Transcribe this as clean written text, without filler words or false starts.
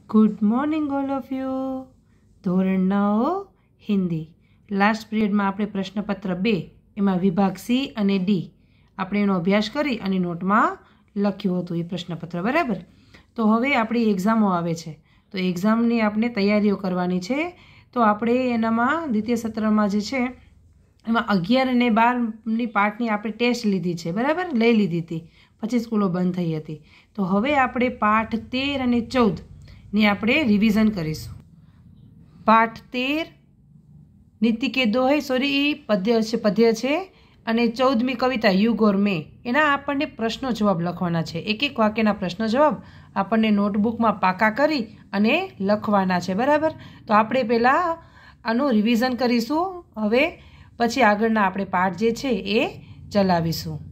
Good morning all of you. ધોરણ 9 Hindi. Last પીરિયડમાં આપણે પ્રશ્નપત્ર 2 એમાં વિભાગ સી અને ડી આપણે એનો અભ્યાસ કરી અને નોટમાં લખ્યું હતું એ પ્રશ્નપત્ર, બરાબર. તો હવે આપણી એક્ઝામો આવે છે, તો એક્ઝામની આપણે તૈયારીઓ કરવાની છે. તો આપણે એનામાં દ્વિતીય સત્રમાં જે છે એમાં 11 અને 12ની પાઠની આપણે ટેસ્ટ લીધી છે, બરાબર, લઈ લીધી હતી, પછી સ્કૂલો બંધ થઈ હતી. તો હવે આપણે પાઠ 13 અને 14 ની આપણે રિવિઝન કરીશું. પાઠ 13 નીતિ કે દોહે, સોરી, પદ્ય છે, અને 14મી કવિતા યુ ગોર મેં, એના આપણને પ્રશ્નો જવાબ લખવાના છે. એક એક વાક્યના પ્રશ્નો જવાબ આપણને નોટબુકમાં પાકા કરી અને લખવાના છે, બરાબર. તો આપણે પહેલાં આનું રિવિઝન કરીશું, હવે પછી આગળના આપણે પાઠ જે છે એ ચલાવીશું.